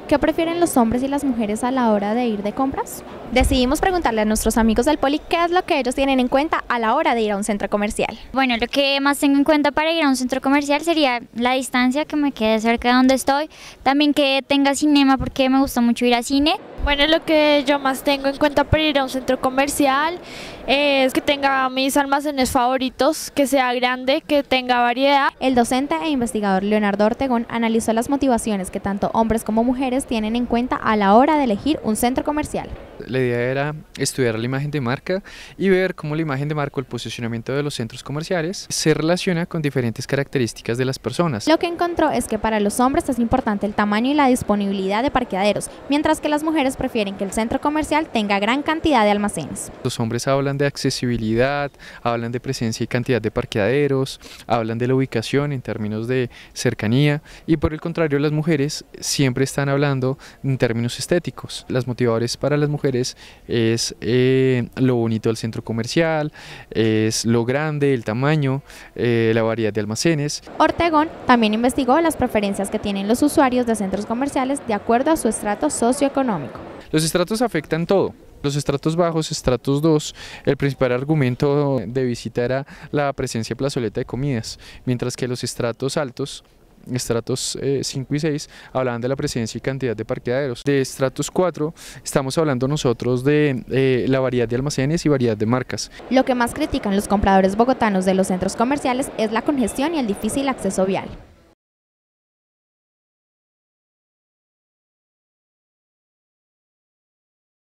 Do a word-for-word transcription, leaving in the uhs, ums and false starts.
¿Qué prefieren los hombres y las mujeres a la hora de ir de compras? Decidimos preguntarle a nuestros amigos del Poli qué es lo que ellos tienen en cuenta a la hora de ir a un centro comercial. Bueno, lo que más tengo en cuenta para ir a un centro comercial sería la distancia, que me quede cerca de donde estoy, también que tenga cinema porque me gusta mucho ir al cine. Bueno, lo que yo más tengo en cuenta para ir a un centro comercial es que tenga mis almacenes favoritos, que sea grande, que tenga variedad. El docente e investigador Leonardo Ortegón analizó las motivaciones que tanto hombres como mujeres tienen en cuenta a la hora de elegir un centro comercial. La idea era estudiar la imagen de marca y ver cómo la imagen de marca o el posicionamiento de los centros comerciales se relaciona con diferentes características de las personas. Lo que encontró es que para los hombres es importante el tamaño y la disponibilidad de parqueaderos, mientras que las mujeres prefieren que el centro comercial tenga gran cantidad de almacenes. Los hombres hablan de accesibilidad, hablan de presencia y cantidad de parqueaderos, hablan de la ubicación en términos de cercanía, y por el contrario las mujeres siempre están hablando en términos estéticos. Las motivadores para las mujeres es eh, lo bonito del centro comercial, es lo grande, el tamaño, eh, la variedad de almacenes. Ortegón también investigó las preferencias que tienen los usuarios de centros comerciales de acuerdo a su estrato socioeconómico. Los estratos afectan todo. Los estratos bajos, estratos dos, el principal argumento de visita era la presencia de plazoleta de comidas, mientras que los estratos altos, estratos eh, cinco y seis, hablaban de la presencia y cantidad de parqueaderos. De estratos cuatro estamos hablando nosotros de eh, la variedad de almacenes y variedad de marcas. Lo que más critican los compradores bogotanos de los centros comerciales es la congestión y el difícil acceso vial.